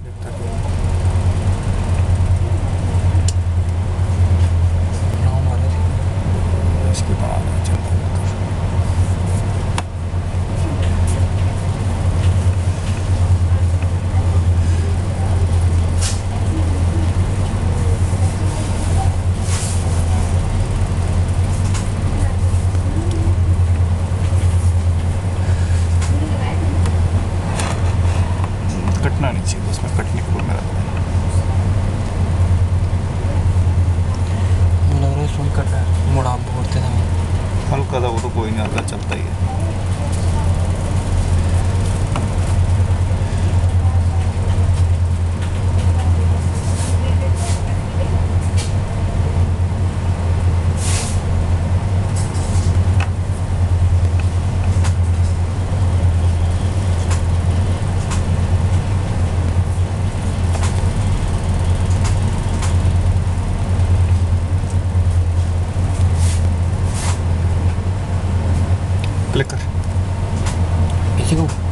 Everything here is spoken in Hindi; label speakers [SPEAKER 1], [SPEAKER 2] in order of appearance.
[SPEAKER 1] इसके बाद चलता है। कटना नहीं चाहिए, उसमें कटने को मेरा
[SPEAKER 2] लग रहा है सुन कट रहा है, मुड़ा बोलते थे
[SPEAKER 1] हल्का था वो, तो कोई नहीं, हल्का चलता ही है। क्लिक कर
[SPEAKER 2] किसी को